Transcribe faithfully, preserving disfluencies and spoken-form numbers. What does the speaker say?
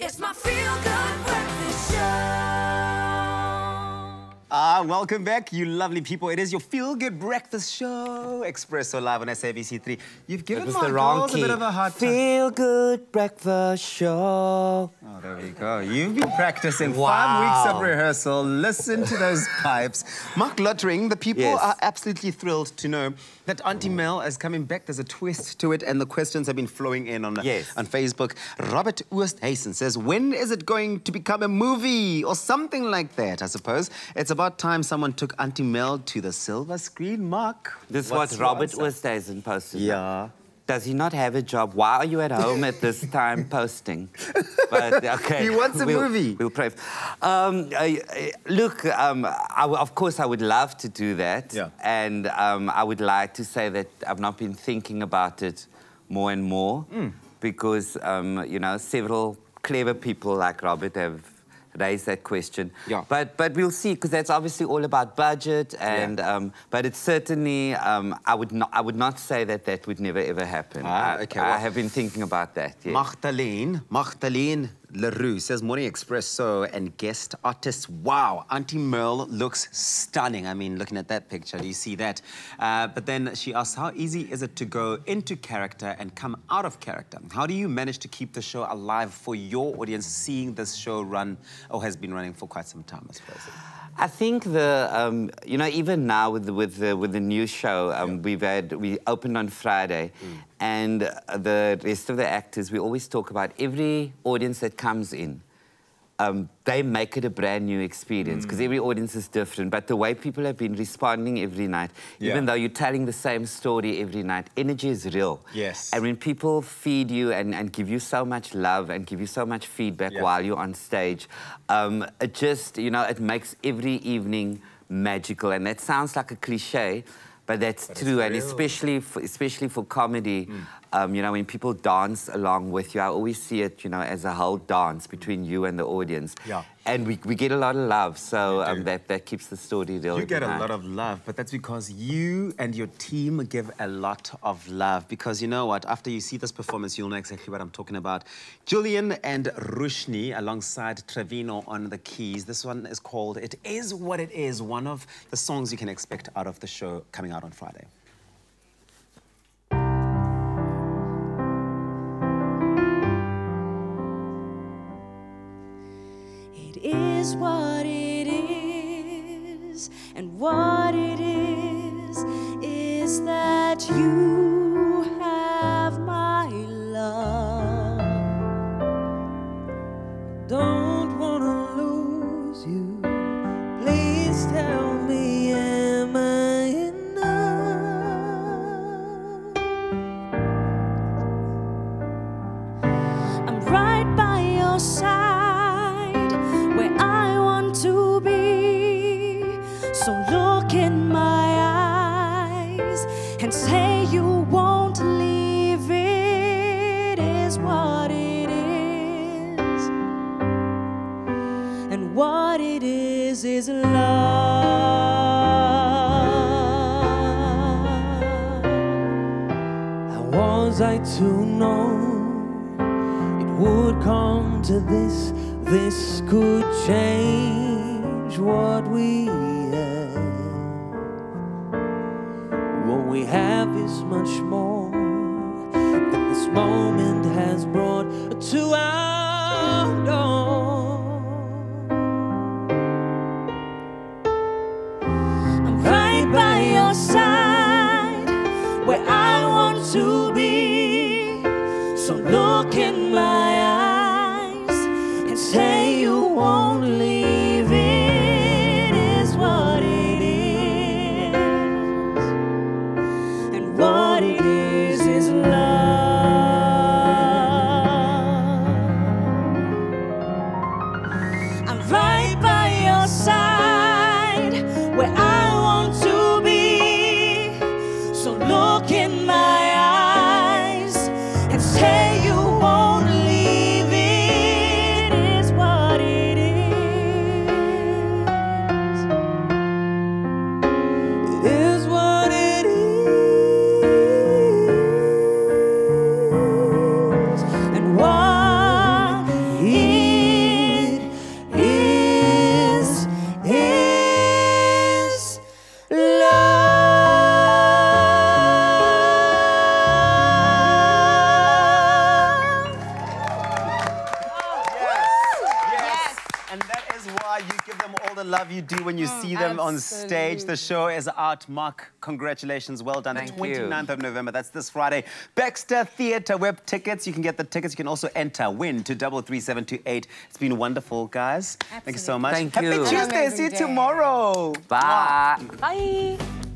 It's my feel-good breakfast show. Ah, welcome back, you lovely people. It is your feel-good breakfast show, Expresso live on S A B C three. You've given my the wrong girls key. a bit of a hard time. Feel-good breakfast show. Oh, there we go. You've been practicing Wow. five weeks of rehearsal. Listen to those pipes. Marc Lottering, the people Yes. are absolutely thrilled to know that Aunty Merle is coming back. There's a twist to it, and the questions have been flowing in on, Yes. on Facebook. Robert Oosthuizen says, when is it going to become a movie or something like that, I suppose? It's about time someone took Aunty Merle to the silver screen. Mark, This is what's what your Robert answer? Oosthuizen posted. Yeah. Does he not have a job? Why are you at home at this time posting? But, okay. He wants a we'll, movie. We'll pray. Um, uh, uh, look, um, I w of course, I would love to do that. Yeah. And um, I would like to say that I've not been thinking about it more and more Mm. because, um, you know, several clever people like Robert have raise that question. Yeah. But but we'll see, because that's obviously all about budget, and Yeah. um, but it's certainly um, I would not I would not say that that would never ever happen. Ah, I, okay, I well- have been thinking about that. Yes. Magdalene, Magdalene Leroux says, Morning Expresso and guest artists. Wow, Aunty Merle looks stunning. I mean, looking at that picture, do you see that? Uh, but then she asks, how easy is it to go into character and come out of character? How do you manage to keep the show alive for your audience, seeing this show run, or has been running for quite some time, I suppose? I think the um, you know, even now with the, with the with the new show, um, Yeah. we've had we opened on Friday, mm. and uh, the rest of the actors, we always talk about every audience that comes in. Um, they make it a brand new experience because mm. every audience is different. But the way people have been responding every night, Yeah. even though you're telling the same story every night, energy is real. Yes. And when people feed you and, and give you so much love and give you so much feedback Yeah. while you're on stage, um, it just, you know, it makes every evening magical. And that sounds like a cliche, but that's But true. it's And real. especially for, especially for comedy, mm. um, you know, when people dance along with you, I always see it, you know, as a whole dance between you and the audience. Yeah. And we, we get a lot of love, so You do. um, that, that keeps the story real. You every get a night. lot of love, but that's because you and your team give a lot of love. Because you know what? After you see this performance, you'll know exactly what I'm talking about. Julian and Rushni alongside Trevino on the keys. This one is called It Is What It Is, one of the songs you can expect out of the show coming out on Friday. It is what it is, and what it is is that you have my love. Don't wanna lose you. Please tell me, am I enough? I'm right by your side, where I want to be. So look in my eyes and say you won't leave. It is what it is, and what it is is love. How was I to know it would come to this? This could change what we have. What we have is much more than this moment has brought to our door. I'm right by your side, where I want to be. So look in my eyes and say you won't leave. It is what it is, and what it is is love. them all the love you do when you see them on stage. The show is out. Mark, congratulations. Well done. Thank the twenty-ninth of November. That's this Friday. Baxter Theatre web tickets. You can get the tickets. You can also enter. Win to double three seven two eight. It's been wonderful, guys. Absolutely. Thank you so much. Thank Happy you. Tuesday. See you tomorrow. Bye. Bye.